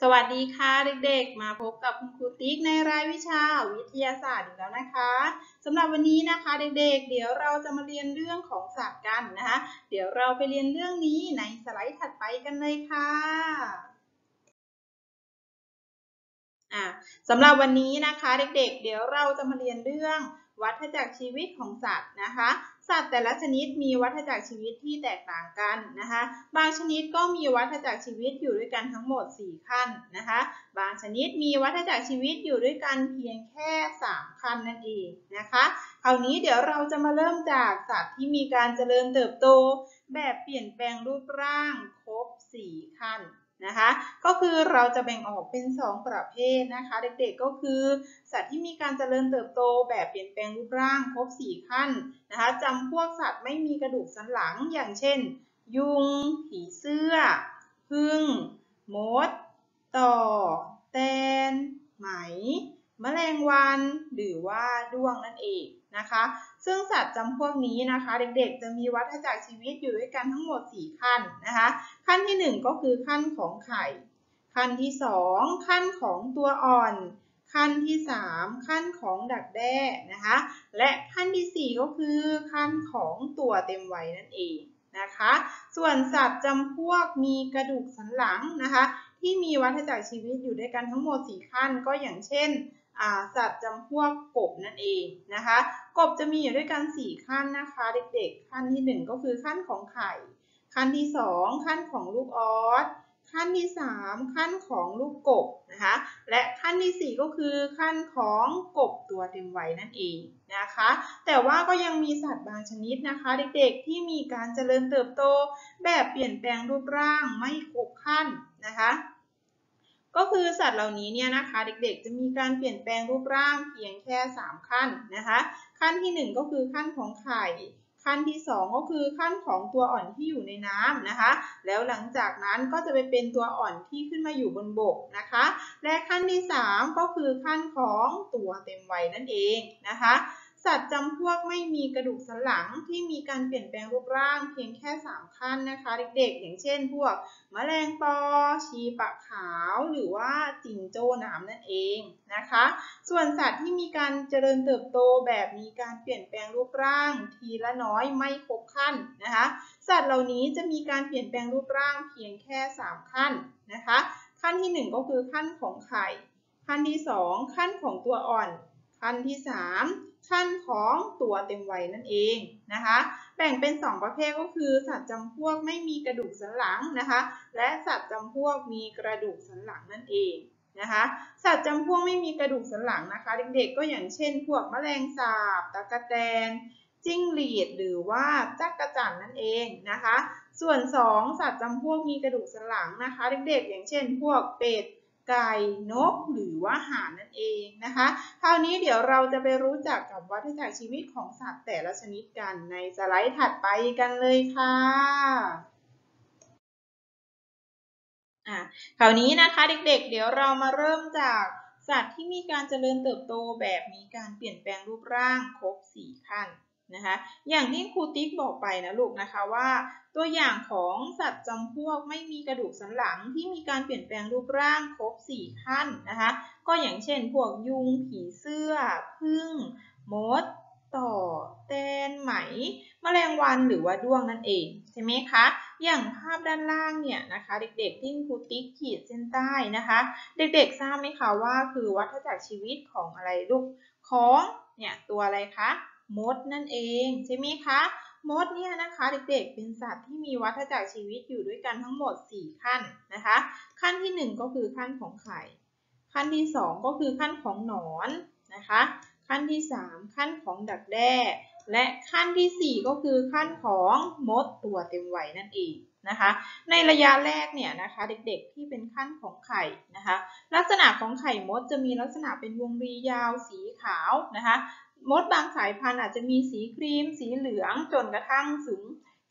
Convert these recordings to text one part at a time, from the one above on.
สวัสดีค่ะเด็กๆมาพบกับคุณครูติ๊กในรายวิชาวิทยาศาสตร์อีกแล้วนะคะสำหรับวันนี้นะคะเด็กๆเดี๋ยวเราจะมาเรียนเรื่องของสัตว์กันนะคะเดี๋ยวเราไปเรียนเรื่องนี้ในสไลด์ถัดไปกันเลยค่ะสำหรับวันนี้นะคะเด็กๆเดี๋ยวเราจะมาเรียนเรื่องวัฏจักรชีวิตของสัตว์นะคะสัตว์แต่ละชนิดมีวัฏจักรชีวิตที่แตกต่างกันนะคะบางชนิดก็มีวัฏจักรชีวิตอยู่ด้วยกันทั้งหมด4ขั้นนะคะบางชนิดมีวัฏจักรชีวิตอยู่ด้วยกันเพียงแค่3ขั้นนั่นเองนะคะคราวนี้เดี๋ยวเราจะมาเริ่มจากสัตว์ที่มีการเจริญเติบโตแบบเปลี่ยนแปลงรูปร่างครบ4ขั้นนะคะก็คือเราจะแบ่งออกเป็น2ประเภทนะคะเด็กๆก็คือสัตว์ที่มีการเจริญเติบโตแบบเปลี่ยนแปลงรูปร่างครบ4ขั้นนะคะจำพวกสัตว์ไม่มีกระดูกสันหลังอย่างเช่นยุงผีเสื้อผึ้งมดต่อแตนไหมแมลงวันหรือว่าด้วงนั่นเองนะคะซึ่งสัตว์จำพวกนี้นะคะเด็กๆจะมีวัฏจักรชีวิตอยู่ด้วยกันทั้งหมด4ขั้นนะคะขั้นที่1ก็คือขั้นของไข่ขั้นที่2ขั้นของตัวอ่อนขั้นที่3ขั้นของดักแด้นะคะและขั้นที่4ก็คือขั้นของตัวเต็มวัยนั่นเองนะคะส่วนสัตว์จำพวกมีกระดูกสันหลังนะคะที่มีวัฏจักรชีวิตอยู่ด้วยกันทั้งหมด4ขั้นก็อย่างเช่นสัตว์จำพวกกบนั่นเองนะคะกบจะมีอยู่ด้วยกัน4ขั้นนะคะเด็กๆขั้นที่1ก็คือขั้นของไข่ขั้นที่2ขั้นของลูกออสขั้นที่3ขั้นของลูกกบนะคะและขั้นที่4ก็คือขั้นของกบตัวเต็มวัยนั่นเองนะคะแต่ว่าก็ยังมีสัตว์บางชนิดนะคะเด็กๆที่มีการเจริญเติบโตแบบเปลี่ยนแปลงรูปร่างไม่ครบขั้นนะคะก็คือสัตว์เหล่านี้เนี่ยนะคะเด็กๆจะมีการเปลี่ยนแปลงรูปร่างเพียงแค่3ขั้นนะคะขั้นที่1ก็คือขั้นของไข่ขั้นที่2ก็คือขั้นของตัวอ่อนที่อยู่ในน้ำนะคะแล้วหลังจากนั้นก็จะไปเป็นตัวอ่อนที่ขึ้นมาอยู่บนบกนะคะและขั้นที่3ก็คือขั้นของตัวเต็มวัยนั่นเองนะคะสัตว์จำพวกไม่มีกระดูกสันหลังที่มีการเปลี่ยนแปลงรูปร่างเพียงแค่3ขั้นนะคะเด็กๆอย่างเช่นพวกแมลงปอชีปะขาวหรือว่าจิงโจ้น้ำนั่นเองนะคะส่วนสัตว์ที่มีการเจริญเติบโตแบบมีการเปลี่ยนแปลงรูปร่างทีละน้อยไม่ครบขั้นนะคะสัตว์เหล่านี้จะมีการเปลี่ยนแปลงรูปร่างเพียงแค่3ขั้นนะคะขั้นที่1ก็คือขั้นของไข่ขั้นที่2ขั้นของตัวอ่อนขั้นที่3ขั้นของตัวเต็มวัยนั่นเองนะคะแบ่งเป็น2ประเภทก็คือสัตว์จำพวกไม่มีกระดูกสันหลังนะคะและสัตว์จำพวกมีกระดูกสันหลังนั่นเองนะคะสัตว์จำพวกไม่มีกระดูกสันหลังนะคะเด็กๆก็อย่างเช่นพวกแมลงสาบตะกแตนจิ้งหรีดหรือว่าจักจั่นนั่นเองนะคะส่วน2สัตว์จำพวกมีกระดูกสันหลังนะคะเด็กๆอย่างเช่นพวกเป็ดไก่นกหรือว่าห่านนั่นเองนะคะคราวนี้เดี๋ยวเราจะไปรู้จักกับวัฏจักรชีวิตของสัตว์แต่ละชนิดกันในสไลด์ถัดไปกันเลยค่ะคราวนี้นะคะเด็กๆเดี๋ยวเรามาเริ่มจากสัตว์ที่มีการเจริญเติบโตแบบมีการเปลี่ยนแปลงรูปร่างครบ4ขั้นนะคะอย่างที่ครูติ๊กบอกไปนะลูกนะคะว่าตัวอย่างของสัตว์จำพวกไม่มีกระดูกสันหลังที่มีการเปลี่ยนแปลงรูปร่างครบ4ขั้นนะคะก็อย่างเช่นพวกยุงผีเสื้อผึ้งมดต่อแตนไหมแมลงวันหรือว่าด้วงนั่นเองใช่ไหมคะอย่างภาพด้านล่างเนี่ยนะคะเด็กๆที่ครูติ๊กขีดเส้นใต้นะคะเด็กๆทราบไหมคะว่าคือวัฏจักรชีวิตของอะไรลูกของเนี่ยตัวอะไรคะมดนั่นเองใช่ไหมคะมดเนี่ยนะคะเด็กๆเป็นสัตว์ที่มีวัฏจักรชีวิตอยู่ด้วยกันทั้งหมด4ขั้นนะคะขั้นที่1ก็คือขั้นของไข่ขั้นที่2ก็คือขั้นของหนอนนะคะขั้นที่3ขั้นของดักแด้และขั้นที่4ก็คือขั้นของมดตัวเต็มวัยนั่นเองนะคะในระยะแรกเนี่ยนะคะเด็กๆที่เป็นขั้นของไข่นะคะลักษณะของไข่มดจะมีลักษณะเป็นวงรียาวสีขาวนะคะมดบางสายพันธุ์อาจจะมีสีครีมสีเหลืองจนกระทั่งถึง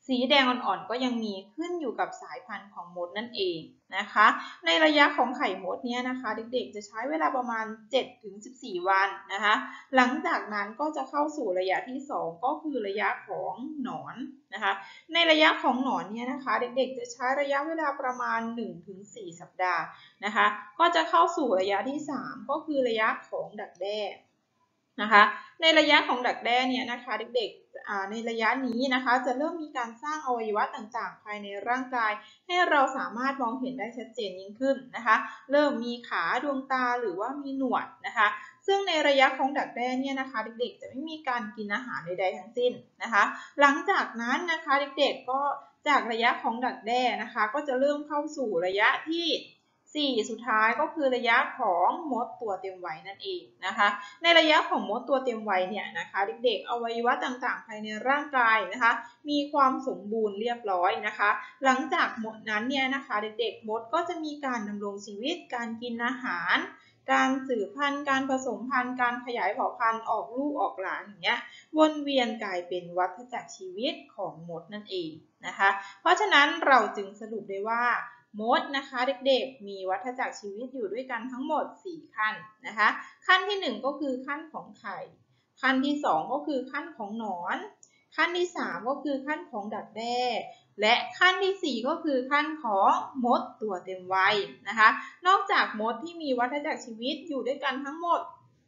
สีแดงอ่อนๆก็ยังมีขึ้นอยู่กับสายพันธุ์ของมดนั่นเองนะคะในระยะของไข่มดเนี่ยนะคะเด็กๆจะใช้เวลาประมาณ 7-14 วันนะคะหลังจากนั้นก็จะเข้าสู่ระยะที่2ก็คือระยะของหนอนนะคะในระยะของหนอนเนี่ยนะคะเด็กๆจะใช้ระยะเวลาประมาณ 1-4 สัปดาห์นะคะก็จะเข้าสู่ระยะที่3ก็คือระยะของดักแด้นะคะในระยะของดักแด้เนี่ยนะคะเด็กๆในระยะนี้นะคะจะเริ่มมีการสร้างอวัยวะต่างๆภายในร่างกายให้เราสามารถมองเห็นได้ชัดเจนยิ่งขึ้นนะคะเริ่มมีขาดวงตาหรือว่ามีหนวดนะคะซึ่งในระยะของดักแด้เนี่ยนะคะเด็กๆจะไม่มีการกินอาหารใดๆทั้งสิ้นนะคะหลังจากนั้นนะคะเด็กๆก็จากระยะของดักแด้นะคะก็จะเริ่มเข้าสู่ระยะที่สุดท้ายก็คือระยะของมดตัวเต็มวัยนั่นเองนะคะในระยะของมดตัวเต็มวัยเนี่ยนะคะเด็กๆอวัยวะต่างๆภายในร่างกายนะคะมีความสมบูรณ์เรียบร้อยนะคะหลังจากมดนั้นเนี่ยนะคะเด็กๆมดก็จะมีการดำรงชีวิตการกินอาหารการสืบพันธุ์การผสมพันธุ์การขยายเผ่าพันธุ์ออกลูกออกหลานอย่างเงี้ยวนเวียนกลายเป็นวัฏจักรชีวิตของมดนั่นเองนะคะเพราะฉะนั้นเราจึงสรุปได้ว่ามดนะคะเด็กๆมีวัฏจักรชีวิตอยู่ด้วยกันทั้งหมด4ขั้นนะคะขั้นที่1ก็คือขั้นของไข่ขั้นที่2ก็คือขั้นของหนอนขั้นที่3ก็คือขั้นของดักแด้และขั้นที่4ก็คือขั้นของมดตัวเต็มวัยนะคะนอกจากมดที่มีวัฏจักรชีวิตอยู่ด้วยกันทั้งหมด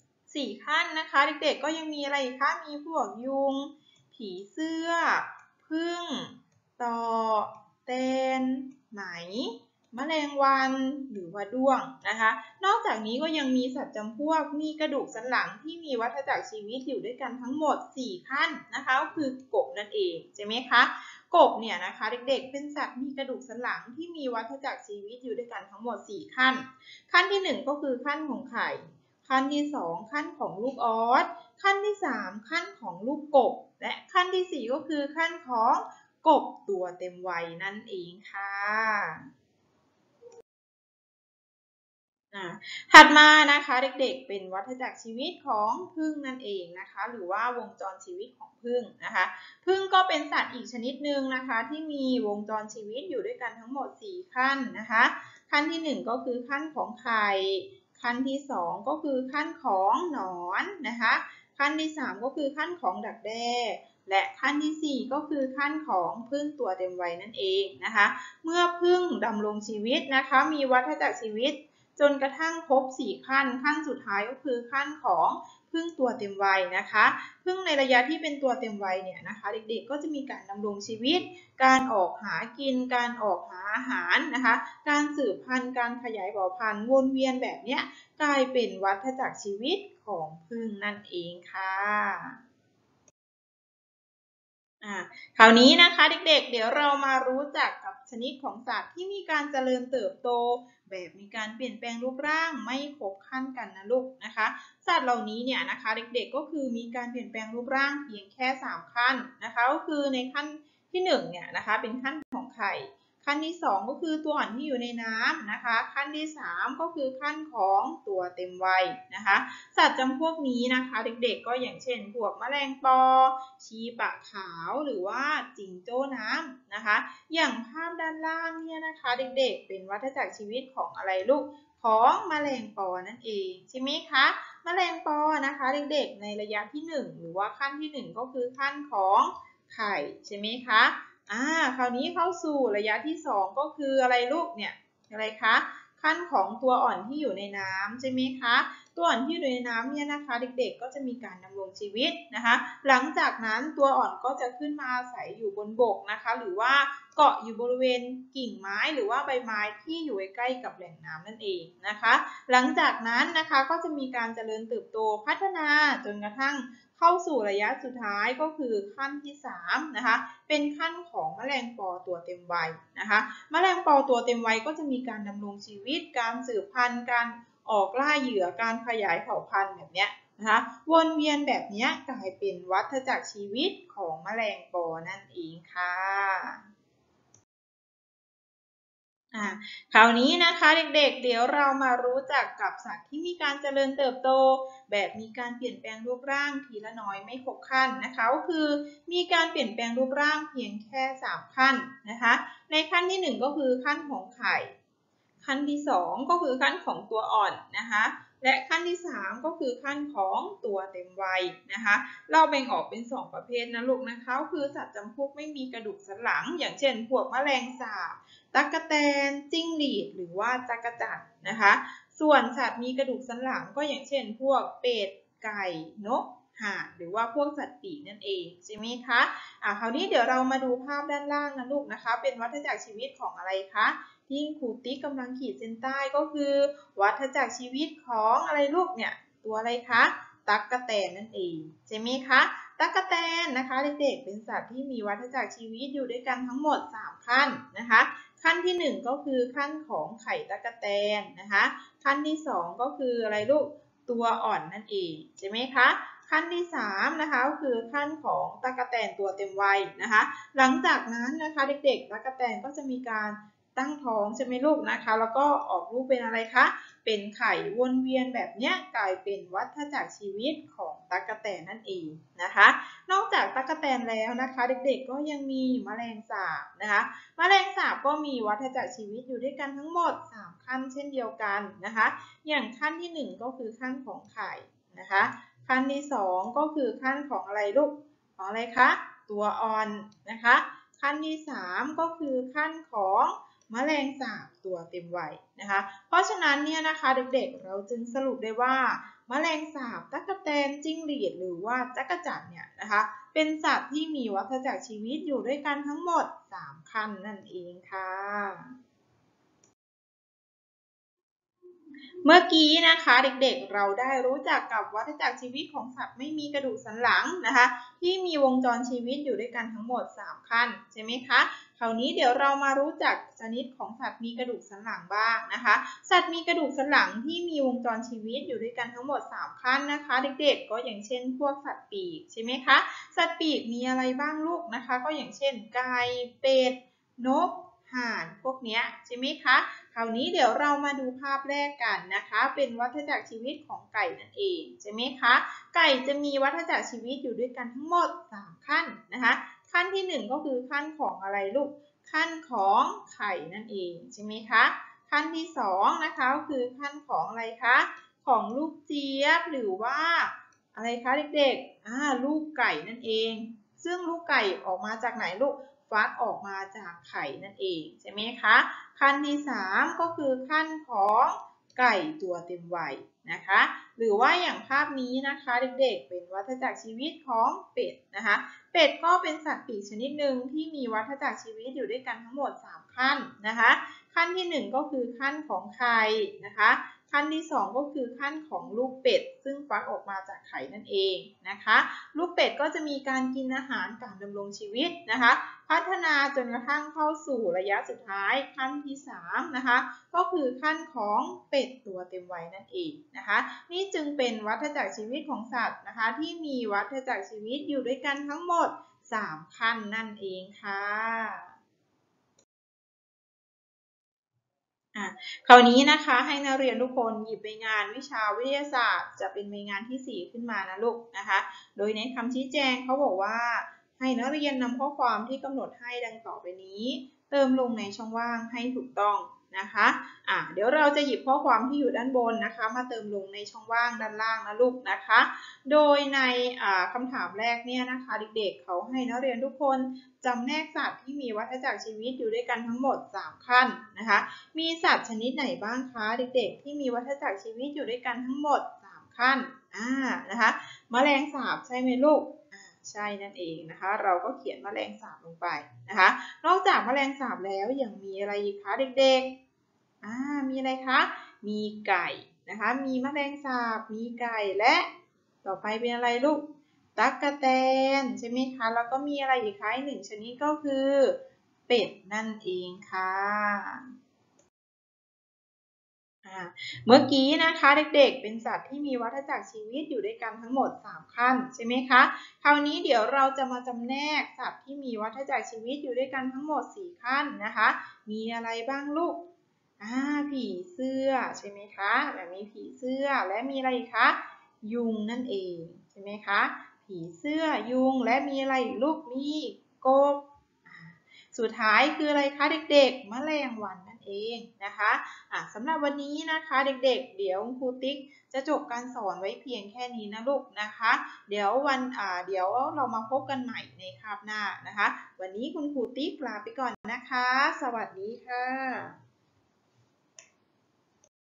4ขั้นนะคะเด็กๆก็ยังมีอะไรอีกคะมีพวกยุงผีเสื้อผึ้งต่อแตนไหมแมลงวันหรือว่าด้วงนะคะนอกจากนี้ก็ยังมีสัตว์จำพวกมีกระดูกสันหลังที่มีวัฏจักรชีวิตอยู่ด้วยกันทั้งหมด4ขั้นนะคะก็คือกบนั่นเองใช่ไหมคะกบเนี่ยนะคะเด็กๆเป็นสัตว์มีกระดูกสันหลังที่มีวัฏจักรชีวิตอยู่ด้วยกันทั้งหมด4ขั้นขั้นที่1ก็คือขั้นของไข่ขั้นที่2ขั้นของลูกออสขั้นที่3ขั้นของลูกกบและขั้นที่4ก็คือขั้นของกบตัวเต็มวัยนั่นเองค่ะถัดมานะคะเด็กๆเป็นวัฏจักรชีวิตของผึ้งนั่นเองนะคะหรือว่าวงจรชีวิตของผึ้งนะคะผึ้งก็เป็นสัตว์อีกชนิดหนึ่งนะคะที่มีวงจรชีวิตอยู่ด้วยกันทั้งหมด4ขั้นนะคะขั้นที่1ก็คือขั้นของไข่ขั้นที่2ก็คือขั้นของหนอนนะคะขั้นที่3ก็คือขั้นของดักแด้และขั้นที่4ก็คือขั้นของผึ้งตัวเต็มวัยนั่นเองนะคะเมื่อผึ้งดำรงชีวิตนะคะมีวัฏจักรชีวิตจนกระทั่งครบ4ขั้นขั้นสุดท้ายก็คือขั้นของผึ้งตัวเต็มวัยนะคะผึ้งในระยะที่เป็นตัวเต็มวัยเนี่ยนะคะเด็กๆก็จะมีการดำรงชีวิตการออกหากินการออกหาอาหารนะคะการสืบพันธุ์การขยายเผ่าพันธุ์วนเวียนแบบนี้กลายเป็นวัฏจักรชีวิตของผึ้งนั่นเองค่ะคราวนี้นะคะเด็กๆเดี๋ยวเรามารู้จักกับชนิดของสัตว์ที่มีการเจริญเติบโตแบบมีการเปลี่ยนแปลงรูปร่างไม่ครบขั้นกันนะลูกนะคะสัตว์เหล่านี้เนี่ยนะคะเด็กๆก็คือมีการเปลี่ยนแปลงรูปร่างเพียงแค่3ขั้นนะคะก็คือในขั้นที่1เนี่ยนะคะเป็นขั้นของไข่ขั้นที่2ก็คือตัวอ่อนที่อยู่ในน้ำนะคะขั้นที่3ก็คือขั้นของตัวเต็มวัยนะคะสัตว์จำพวกนี้นะคะเด็กๆก็อย่างเช่นพวกแมลงปอชีปะขาวหรือว่าจิงโจ้น้ำนะคะอย่างภาพด้านล่างเนี่ยนะคะเด็กๆเป็นวัฏจักรชีวิตของอะไรลูกของแมลงปอนั่นเองใช่ไหมคะแมลงปอนะคะเด็กๆในระยะที่1หรือว่าขั้นที่1ก็คือขั้นของไข่ใช่ไหมคะคราวนี้เข้าสู่ระยะที่2ก็คืออะไรลูกเนี่ยอะไรคะขั้นของตัวอ่อนที่อยู่ในน้ำใช่ไหมคะตัวอ่อนที่อยู่ในน้ำเนี่ยนะคะเด็กๆก็จะมีการดำรงชีวิตนะคะหลังจากนั้นตัวอ่อนก็จะขึ้นมาอาศัยอยู่บนบกนะคะหรือว่าเกาะอยู่บริเวณกิ่งไม้หรือว่าใบไม้ที่อยู่ใกล้กับแหล่งน้ำนั่นเองนะคะหลังจากนั้นนะคะก็จะมีการเจริญเติบโตพัฒนาจนกระทั่งเข้าสู่ระยะสุดท้ายก็คือขั้นที่3นะคะเป็นขั้นของแมลงปอตัวเต็มวัยนะคะแมลงปอตัวเต็มวัยก็จะมีการดำรงชีวิตการสืบพันธุ์การออกล่าเหยื่อการขยายเผ่าพันธุ์แบบนี้นะคะวนเวียนแบบนี้กลายเป็นวัฏจักรชีวิตของแมลงปอนั่นเองค่ะคราวนี้นะคะเด็กๆเดี๋ยวเรามารู้จักกับสัตว์ที่มีการเจริญเติบโตแบบมีการเปลี่ยนแปลงรูปร่างทีละน้อยไม่6ขั้นนะคะก็คือมีการเปลี่ยนแปลงรูปร่างเพียงแค่3ขั้นนะคะในขั้นที่1ก็คือขั้นของไข่ขั้นที่2ก็คือขั้นของตัวอ่อนนะคะและขั้นที่3ก็คือขั้นของตัวเต็มวัยนะคะเราแบ่งออกเป็น2ประเภทนะลูกนะคะคือสัตว์จำพวกไม่มีกระดูกสันหลังอย่างเช่นพวกแมลงสาบตั๊กแตนจิ้งหรีดหรือว่าจักจั่นนะคะส่วนสัตว์มีกระดูกสันหลังก็อย่างเช่นพวกเป็ดไก่นกห่านหรือว่าพวกสัตว์ปีกนั่นเองใช่ไหมคะคราวนี้เดี๋ยวเรามาดูภาพด้านล่างนะลูกนะคะเป็นวัฏจักรชีวิตของอะไรคะที่ครูติ๊กกำลังขีดเส้นใต้ก็คือวัฏจักรชีวิตของอะไรลูกเนี่ยตัวอะไรคะตั๊กแตนนั่นเองใช่ไหมคะตั๊กแตนนะคะเด็กๆเป็นสัตว์ที่มีวัฏจักรชีวิตอยู่ด้วยกันทั้งหมด3ขั้นนะคะขั้นที่1ก็คือขั้นของไข่ตั๊กแตนนะคะขั้นที่2ก็คืออะไรลูกตัวอ่อนนั่นเองใช่ไหมคะขั้นที่3นะคะก็คือขั้นของตั๊กแตนตัวเต็มวัยนะคะหลังจากนั้นนะคะเด็กๆตั๊กแตนก็จะมีการตั้งท้องใช่ไหมลูกนะคะแล้วก็ออกลูกเป็นอะไรคะเป็นไข่วนเวียนแบบนี้กลายเป็นวัฏจักรชีวิตของตั๊กแตนนั่นเองนะคะนอกจากตั๊กแตนแล้วนะคะเด็กๆก็ยังมีแมลงสาบนะคะแมลงสาบก็มีวัฏจักรชีวิตอยู่ด้วยกันทั้งหมด3ขั้นเช่นเดียวกันนะคะอย่างขั้นที่1ก็คือขั้นของไข่นะคะขั้นที่2ก็คือขั้นของอะไรลูกของอะไรคะตัวอ่อนนะคะขั้นที่3ก็คือขั้นของแมลงสาบตัวเต็มวัยนะคะเพราะฉะนั้นเนี่ยนะคะเด็กๆเราจึงสรุปได้ว่าแมลงสาบตั๊กแตนจิ้งหรีดหรือว่าจักจั่นเนี่ยนะคะเป็นสัตว์ที่มีวัฏจักรชีวิตอยู่ด้วยกันทั้งหมด3ขั้นนั่นเองค่ะเมื่อกี้นะคะเด็กๆเราได้รู้จักกับวัฏจักรชีวิตของสัตว์ไม่มีกระดูกสันหลังนะคะที่มีวงจรชีวิตอยู่ด้วยกันทั้งหมด3ขั้นใช่ไหมคะคราวนี้เดี๋ยวเรามารู้จักชนิดของสัตว์มีกระดูกสันหลังบ้างนะคะสัตว์มีกระดูกสันหลังที่มีวงจรชีวิตอยู่ด้วยกันทั้งหมด3ขั้นนะคะเด็กๆก็อย่างเช่นพวกสัตว์ปีกใช่ไหมคะสัตว์ปีกมีอะไรบ้างลูกนะคะก็อย่างเช่นไก่เป็ดนกห่านพวกนี้ใช่ไหมคะคราวนี้เดี๋ยวเรามาดูภาพแรกกันนะคะเป็นวัฏจักรชีวิตของไก่นั่นเองใช่ไหมคะไก่จะมีวัฏจักรชีวิตอยู่ด้วยกันทั้งหมด3ขั้นนะคะขั้นที่1ก็คือขั้นของอะไรลูกขั้นของไข่นั่นเองใช่ไหมคะขั้นที่2นะคะก็คือขั้นของอะไรคะของลูกเจี๊ยบหรือว่าอะไรคะเด็กๆลูกไก่นั่นเองซึ่งลูกไก่ออกมาจากไหนลูกฟักออกมาจากไข่นั่นเองใช่ไหมคะขั้นที่3ก็คือขั้นของไก่ตัวเต็มวัยนะคะหรือว่าอย่างภาพนี้นะคะเด็กๆเป็นวัฏจักรชีวิตของเป็ดนะคะเป็ดก็เป็นสัตว์ปีกชนิดหนึ่งที่มีวัฏจักรชีวิตอยู่ด้วยกันทั้งหมด3ขั้นนะคะขั้นที่1ก็คือขั้นของไข่นะคะขั้นที่2ก็คือขั้นของลูกเป็ดซึ่งฟักออกมาจากไข่นั่นเองนะคะลูกเป็ดก็จะมีการกินอาหารการดำรงชีวิตนะคะพัฒนาจนกระทั่งเข้าสู่ระยะสุดท้ายขั้นที่3นะคะก็คือขั้นของเป็ดตัวเต็มวัยนั่นเองนะคะนี่จึงเป็นวัฏจักรชีวิตของสัตว์นะคะที่มีวัฏจักรชีวิตอยู่ด้วยกันทั้งหมด3ขั้นนั่นเองค่ะคราวนี้นะคะให้นักเรียนทุกคนหยิบใบงานวิชาวิทยาศาสตร์จะเป็นใบงานที่4ขึ้นมานะลูกนะคะโดยในคำชี้แจงเขาบอกว่าให้นักเรียนนำข้อความที่กำหนดให้ดังต่อไปนี้เติมลงในช่องว่างให้ถูกต้องนะคะเดี๋ยวเราจะหยิบข้อความที่อยู่ด้านบนนะคะมาเติมลงในช่องว่างด้านล่างนะลูกนะคะโดยในคำถามแรกเนี่ยนะคะเด็กๆเขาให้นักเรียนทุกคนจำแนกสัตว์ที่มีวัฏจักรชีวิตอยู่ด้วยกันทั้งหมด3ขั้นนะคะมีสัตว์ชนิดไหนบ้างคะเด็กๆที่มีวัฏจักรชีวิตอยู่ด้วยกันทั้งหมด3ขั้นนะคะแมลงสาบใช่ไหมลูกใช่นั่นเองนะคะเราก็เขียนแมลงสาบลงไปนะคะนอกจากแมลงสาบแล้วยังมีอะไรอีกคะเด็กๆมีอะไรคะมีไก่นะคะมีแมลงสาบมีไก่และต่อไปเป็นอะไรลูกตั๊กแตนใช่ไหมคะแล้วก็มีอะไรอีกคะอีก1ชนิดก็คือเป็ดนั่นเองค่ะเมื่อกี้นะคะเด็กๆเป็นสัตว์ที่มีวัฏจักรชีวิตอยู่ด้วยกันทั้งหมด3ขั้นใช่ไหมคะคราวนี้เดี๋ยวเราจะมาจำแนกสัตว์ที่มีวัฏจักรชีวิตอยู่ด้วยกันทั้งหมด4ขั้นนะคะมีอะไรบ้างลูกผีเสื้อใช่ไหมคะแบบมีผีเสื้อและมีอะไรคะยุงนั่นเองใช่ไหมคะผีเสื้อยุงและมีอะไรลูกมีกบสุดท้ายคืออะไรคะเด็กๆแมลงวันนั่นเองนะคะสำหรับวันนี้นะคะเด็กๆเดี๋ยวครูติ๊กจะจบการสอนไว้เพียงแค่นี้นะลูกนะคะเดี๋ยวเรามาพบกันใหม่ในคาบหน้านะคะวันนี้คุณครูติ๊กลาไปก่อนนะคะสวัสดีค่ะ